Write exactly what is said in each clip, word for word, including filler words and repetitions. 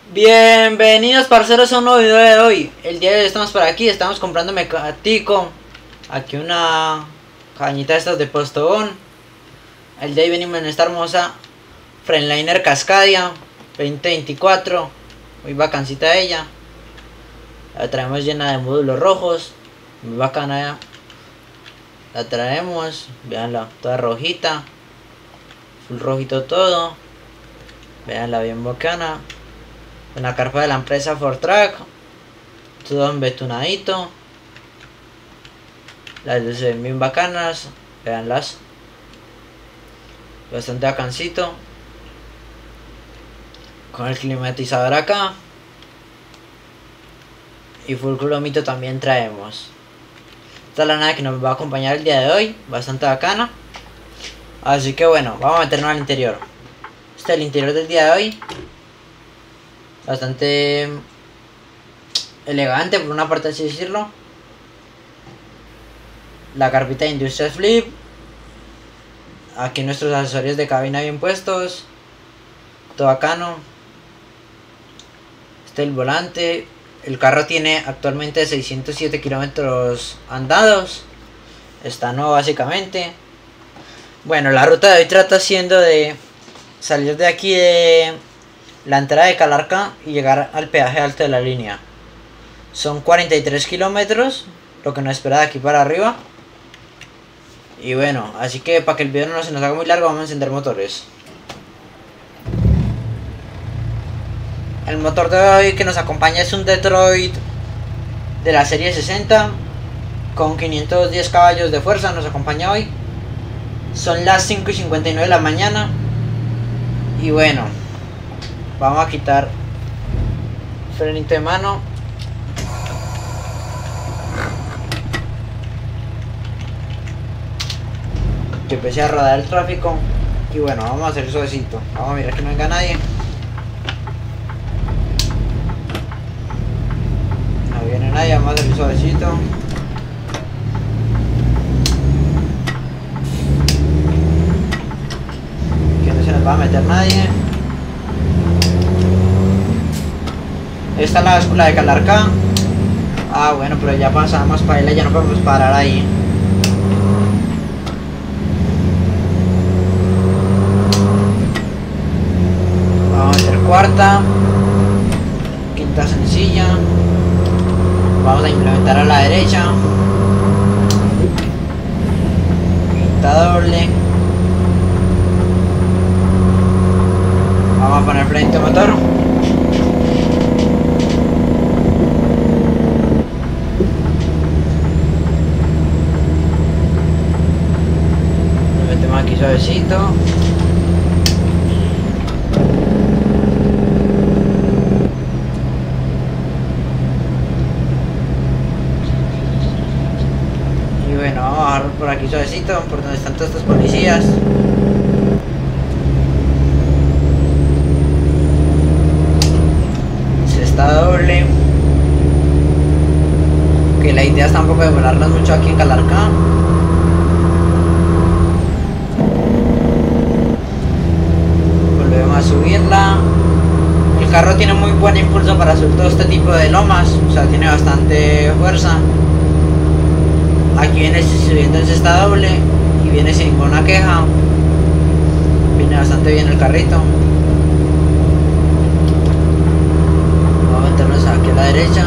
Bienvenidos parceros a un nuevo video de hoy. El día de hoy estamos por aquí, estamos comprando mecático. Aquí una cañita de estas de Postobón. El día de hoy venimos en esta hermosa Freightliner Cascadia veinte veinticuatro. Muy bacancita ella. La traemos llena de módulos rojos. Muy bacana. La traemos, veanla, toda rojita. Full rojito todo. Veanla bien bacana. En la carpa de la empresa Fortrack, todo embetunadito. Las luces se ven bien bacanas, veanlas, bastante bacancito. Con el climatizador acá y full cromito también traemos. Esta es la nave que nos va a acompañar el día de hoy, bastante bacana. Así que bueno, vamos a meternos al interior. Este es el interior del día de hoy. Bastante elegante por una parte, así decirlo. La carpita de Industrial Flip. Aquí nuestros accesorios de cabina bien puestos. Todo bacano. Este es el volante. El carro tiene actualmente seiscientos siete kilómetros andados. Está nuevo básicamente. Bueno, la ruta de hoy trata siendo de salir de aquí de la entrada de Calarca y llegar al peaje alto de la línea. Son cuarenta y tres kilómetros, lo que nos espera de aquí para arriba. Y bueno, así que para que el video no se nos haga muy largo, vamos a encender motores. El motor de hoy que nos acompaña es un Detroit de la serie sesenta con quinientos diez caballos de fuerza. Nos acompaña hoy. Son las cinco y cincuenta y nueve de la mañana. Y bueno, vamos a quitar frenito de mano. Que empecé a rodar el tráfico. Y bueno, vamos a hacer suavecito. Vamos a mirar que no venga nadie. No viene nadie, vamos a hacer suavecito. Que no se nos va a meter nadie. Esta es la escuela de Calarca. Ah, bueno, pero ya pasamos para ella, ya no podemos parar ahí. Vamos a hacer cuarta, quinta sencilla. Vamos a implementar a la derecha. Quinta doble. Vamos a poner frente motor. Aquí suavecito. Y bueno, vamos a bajar por aquí suavecito, por donde están todos estos policías. Se está doble. Que la idea es tampoco demorarnos mucho aquí en Calarca. A subirla. El carro tiene muy buen impulso para subir todo este tipo de lomas, o sea, tiene bastante fuerza. Aquí viene subiendo en cesta doble y viene sin ninguna queja. Viene bastante bien el carrito. Vamos a meternos aquí a la derecha.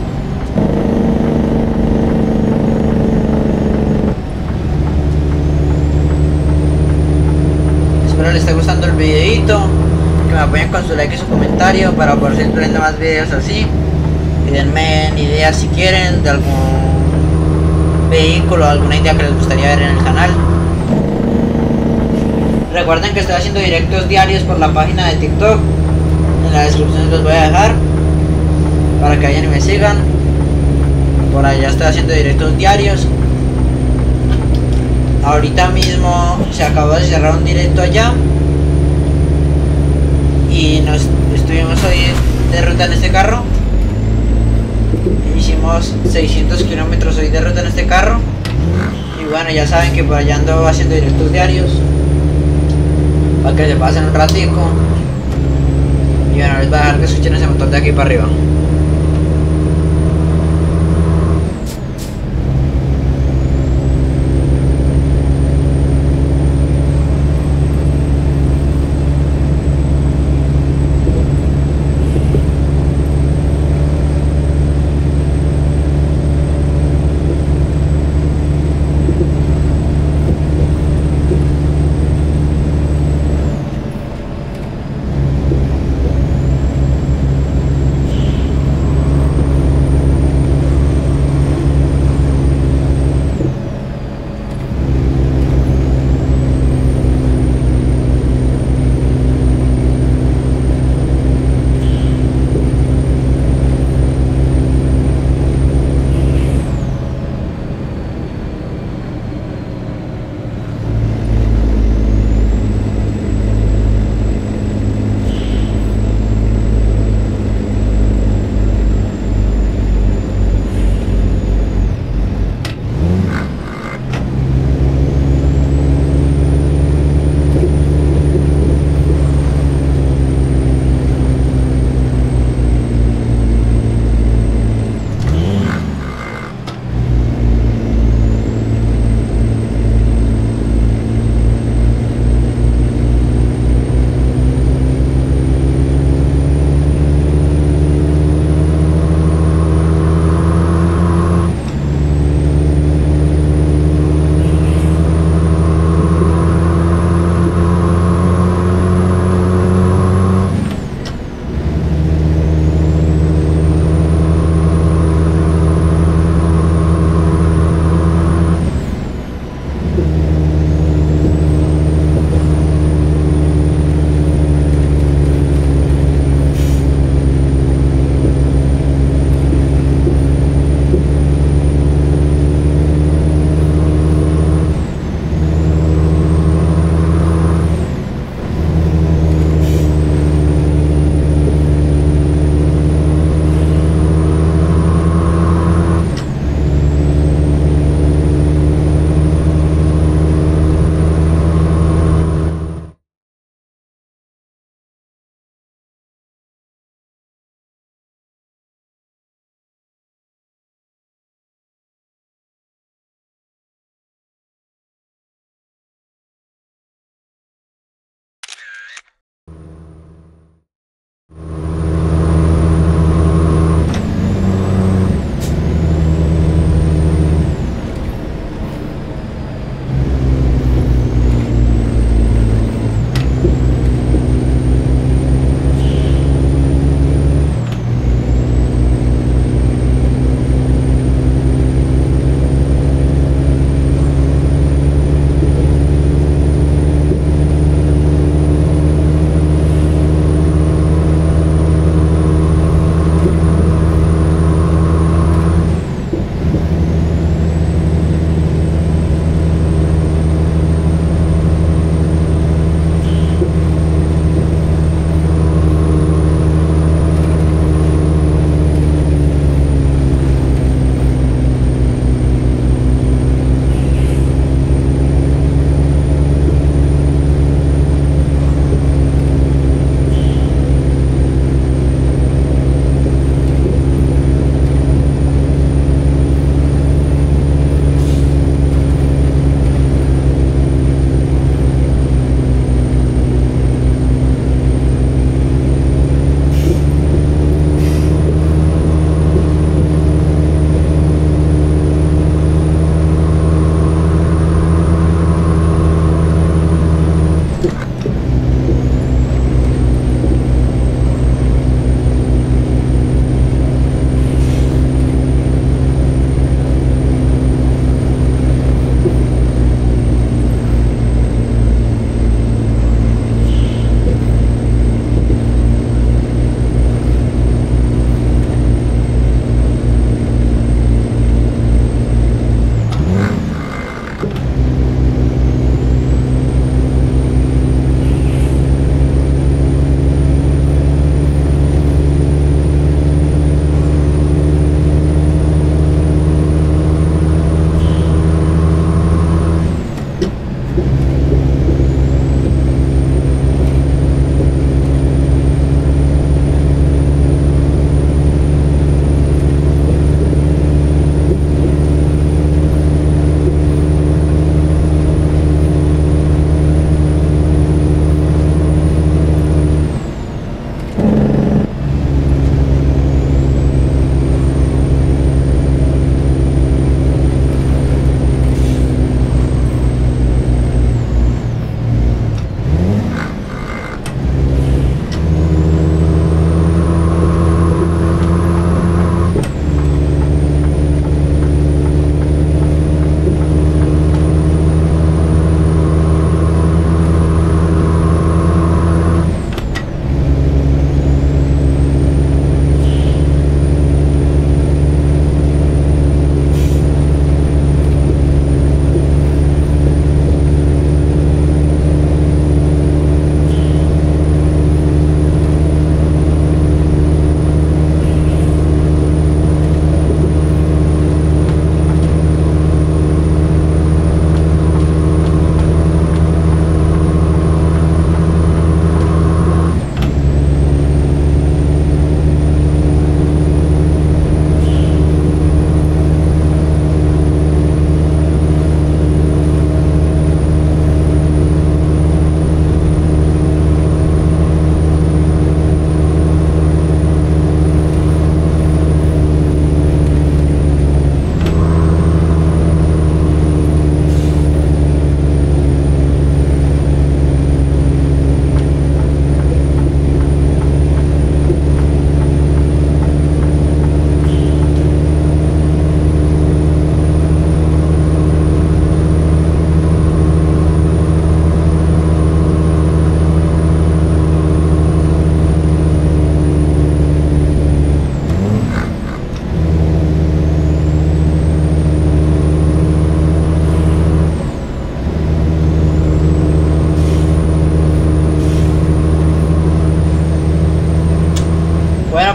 Espero les esté gustando el videito, que me apoyen con su like y su comentario para poder seguir trayendo más videos así. Y denme ideas si quieren de algún vehículo, alguna idea que les gustaría ver en el canal. Recuerden que estoy haciendo directos diarios por la página de TikTok. En la descripción los voy a dejar para que vayan y me sigan. Por allá estoy haciendo directos diarios. Ahorita mismo se acabó de cerrar un directo allá y nos estuvimos hoy de ruta en este carro. Hicimos seiscientos kilómetros hoy de ruta en este carro. Y bueno, ya saben que por allá ando haciendo directos diarios para que se pasen un ratico. Y bueno, les voy a dejar que escuchen ese motor. de aquí para arriba.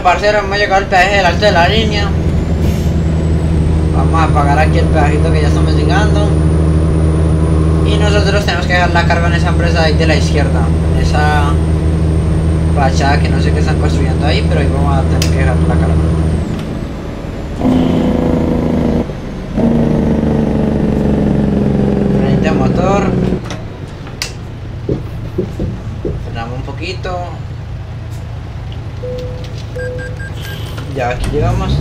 parceros, hemos llegado al peaje del alto de la línea. Vamos a pagar aquí el pedajito que ya estamos llegando. Y nosotros tenemos que dejar la carga en esa empresa ahí de la izquierda, en esa fachada que no sé qué están construyendo ahí, pero ahí vamos a tener que dejar la carga. Frente a motor. Frenamos un poquito. Ya aquí llegamos.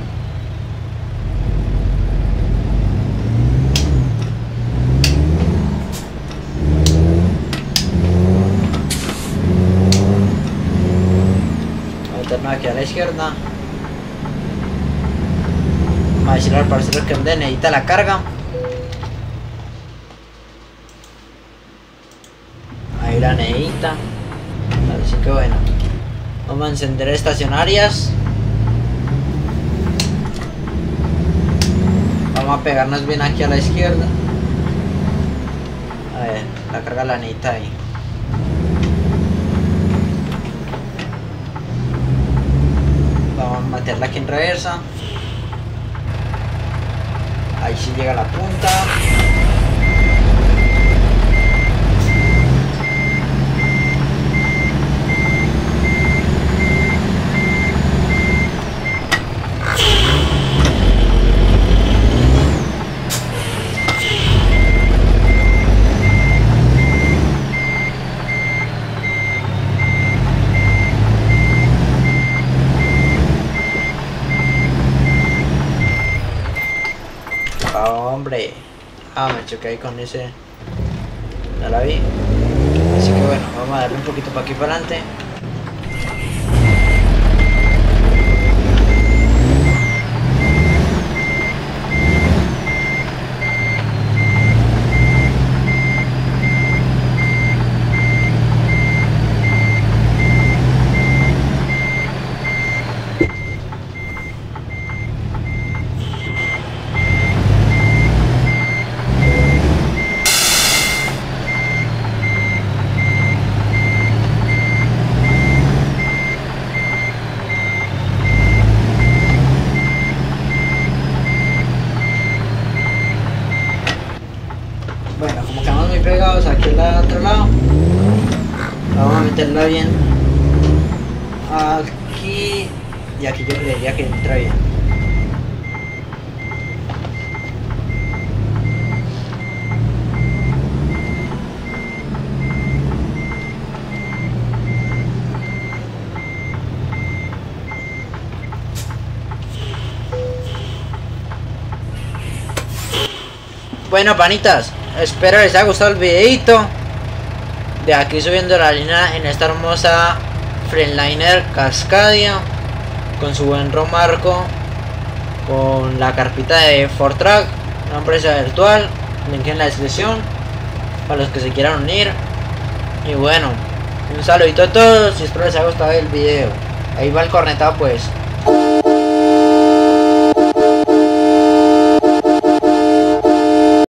Aquí a la izquierda. Vamos a decirle al parcero que donde necesita la carga. Ahí la necesita. Así que bueno, vamos a encender estacionarias. Vamos a pegarnos bien aquí a la izquierda. A ver, la carga la necesita ahí. Vamos a meterla aquí en reversa. Ahí sí llega la punta. Hombre, ah, me choqué ahí con ese, no la vi, así que bueno, vamos a darle un poquito para aquí para adelante. Bueno, como quedamos muy pegados aquí al otro lado, vamos a meterla bien aquí y aquí yo creería que entra bien. Bueno, panitas, espero les haya gustado el videito de aquí subiendo la línea en esta hermosa Freightliner Cascadia con su buen romarco, con la carpita de Fortrack, una empresa virtual, link en la descripción para los que se quieran unir. Y bueno, un saludito a todos y espero les haya gustado el video. Ahí va el cornetado pues.